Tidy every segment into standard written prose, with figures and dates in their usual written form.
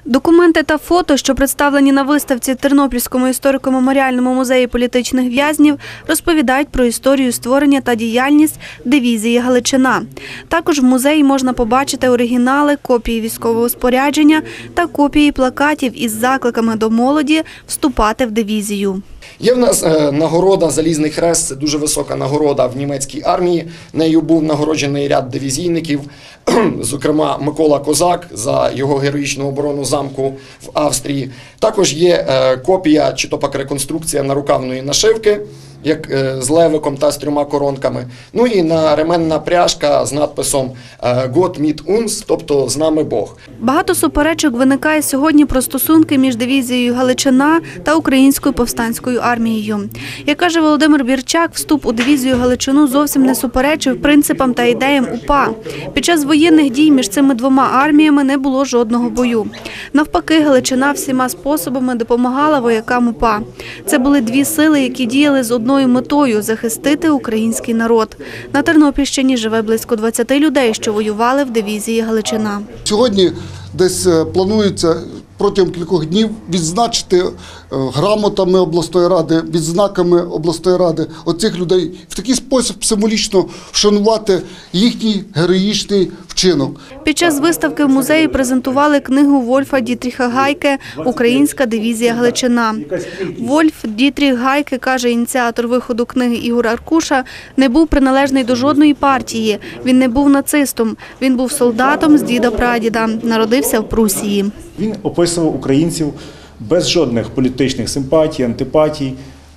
Документи та фото, що представлені на виставці Тернопільському історико-меморіальному музеї політичних в'язнів, розповідають про історію створення та діяльність дивізії «Галичина». Також в музеї можна побачити оригінали, копії військового спорядження та копії плакатів із закликами до молоді вступати в дивізію. Є в нас нагорода «Залізний хрест», це дуже висока нагорода в німецькій армії. Нею був нагороджений ряд дивізійників, зокрема Микола Козак за його героїчну оборону замку в Австрії. Також є копія, чи то пак реконструкція нарукавної нашивки, як з левиком та з 3 коронками. Ну і ременна пряжка з надписом «Gott mit uns», тобто «З нами Бог». Багато суперечок виникає сьогодні про стосунки між дивізією «Галичина» та Українською повстанською армією. Як каже Володимир Бірчак, вступ у дивізію «Галичину» зовсім не суперечив принципам та ідеям УПА. Під час воєнних дій між цими двома арміями не було жодного бою. Навпаки, Галичина всіма способами допомагала воякам УПА. Це були дві сили, які діяли з одною метою – захистити український народ. На Тернопільщині живе близько 20 людей, що воювали в дивізії «Галичина». Сьогодні десь планується протягом кількох днів відзначити грамотами обласної ради, відзнаками обласної ради оцих людей. В такий спосіб символічно вшанувати їхній героїчний вчинок. Під час виставки в музеї презентували книгу Вольфа Дітріха Гайке «Українська дивізія Галичина». Вольф Дітріх Гайке, каже ініціатор виходу книги Ігор Аркуша, не був приналежний до жодної партії. Він не був нацистом. Він був солдатом з діда-прадіда. Народився в Прусії. Він описував українців без жодних політичних симпатій, антипатій.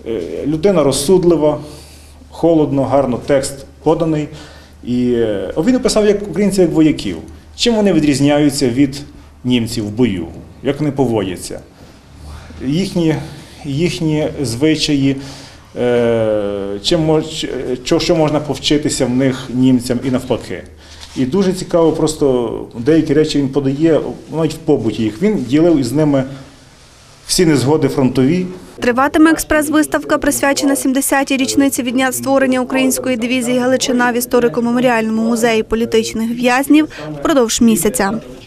Людина розсудлива, холодно, гарно текст поданий. І він описав українців як вояків. Чим вони відрізняються від німців в бою, як вони поводяться, їхні звичаї, що можна повчитися в них німцям і навпаки. І дуже цікаво, просто деякі речі він подає, навіть в побуті їх. Він ділив із ними всі незгоди фронтові. Триватиме експрес-виставка, присвячена 70-й річниці від дня створення української дивізії «Галичина» в історико-меморіальному музеї політичних в'язнів впродовж місяця.